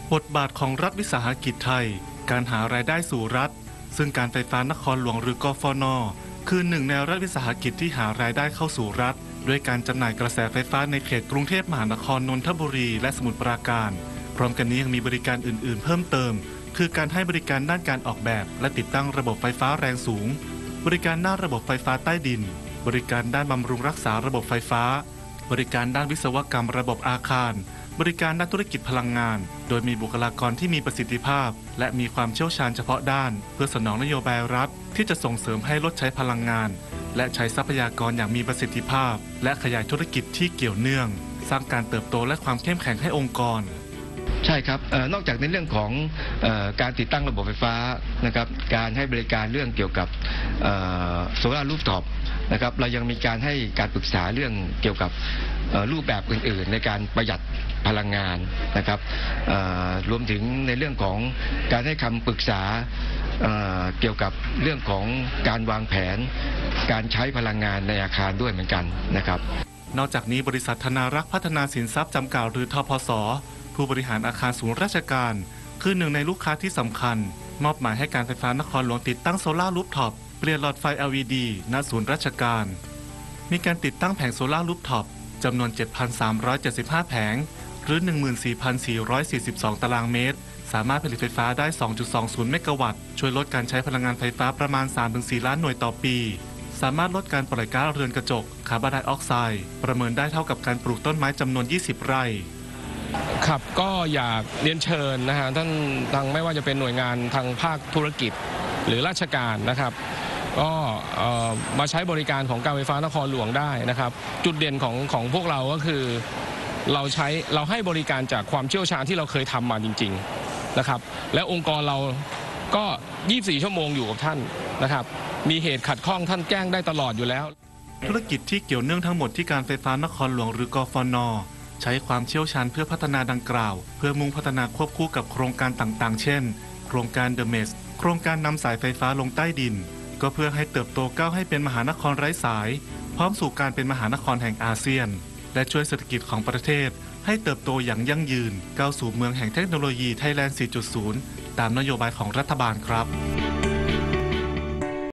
บทบาทของรัฐวิสาหกิจไทยการหารายได้สู่รัฐซึ่งการไฟฟ้านครหลวงหรือกฟน.คือหนึ่งในรัฐวิสาหกิจที่หารายได้เข้าสู่รัฐด้วยการจำหน่ายกระแสไฟฟ้าในเขตกรุงเทพมหานครนนทบุรีและสมุทรปราการพร้อมกันนี้ยังมีบริการอื่นๆเพิ่มเติมคือการให้บริการด้านการออกแบบและติดตั้งระบบไฟฟ้าแรงสูงบริการด้านระบบไฟฟ้าใต้ดินบริการด้านบำรุงรักษาระบบไฟฟ้าบริการด้านวิศวกรรมระบบอาคารบริการด้านธุรกิจพลังงานโดยมีบุคลากรที่มีประสิทธิภาพและมีความเชี่ยวชาญเฉพาะด้านเพื่อสนองนโยบายรัฐที่จะส่งเสริมให้ลดใช้พลังงานและใช้ทรัพยากรอย่างมีประสิทธิภาพและขยายธุรกิจที่เกี่ยวเนื่องสร้างการเติบโตและความเข้มแข็งให้องค์กรใช่ครับนอกจากในเรื่องของการติดตั้งระบบไฟฟ้านะครับการให้บริการเรื่องเกี่ยวกับโซลาร์รูฟท็อปนะครับเรายังมีการให้การปรึกษาเรื่องเกี่ยวกับรูปแบบอื่นๆในการประหยัดพลังงานนะครับรวมถึงในเรื่องของการให้คำปรึกษาเกี่ยวกับเรื่องของการวางแผนการใช้พลังงานในอาคารด้วยเหมือนกันนะครับนอกจากนี้บริษัทธนารักษ์พัฒนาสินทรัพย์จำกัดหรือทพส.ผู้บริหารอาคารศูนย์ราชการคือหนึ่งในลูกค้าที่สำคัญมอบหมายให้การไฟฟ้านครหลวงติดตั้งโซลาร์รูฟท็อปเปลี่ยนหลอดไฟ LED ณศูนย์ราชการมีการติดตั้งแผงโซลาร์รูฟท็อปจำนวน 7,375 แผงหรือ 14,442 ตารางเมตรสามารถผลิตไฟฟ้าได้ 2.20 เมกะวัตต์ช่วยลดการใช้พลังงานไฟฟ้าประมาณ 3-4 ล้านหน่วยต่อปีสามารถลดการปล่อยก๊าซเรือนกระจกคาร์บอนไดออกไซด์ประเมินได้เท่ากับการปลูกต้นไม้จำนวน 20 ไร่ครับก็อยากเรียนเชิญนะฮะท่านทางไม่ว่าจะเป็นหน่วยงานทางภาคธุรกิจหรือราชการนะครับก็มาใช้บริการของการไฟฟ้านครหลวงได้นะครับจุดเด่นของพวกเราก็คือเราให้บริการจากความเชี่ยวชาญที่เราเคยทำมาจริงๆนะครับและองค์กรเราก็24ชั่วโมงอยู่กับท่านนะครับมีเหตุขัดข้องท่านแจ้งได้ตลอดอยู่แล้วธุรกิจที่เกี่ยวเนื่องทั้งหมดที่การไฟฟ้านครหลวงหรือกฟน.ใช้ความเชี่ยวชาญเพื่อพัฒนาดังกล่าวเพื่อมุ่งพัฒนาควบคู่กับโครงการต่างๆเช่นโครงการ The Mesh โครงการนำสายไฟฟ้าลงใต้ดินก็เพื่อให้เติบโตก้าวให้เป็นมหานครไร้สายพร้อมสู่การเป็นมหานครแห่งอาเซียนและช่วยเศรษฐกิจของประเทศให้เติบโตอย่างยั่งยืนก้าวสู่เมืองแห่งเทคโนโลยีไทยแลนด์ 4.0 ตามนโยบายของรัฐบาลครับ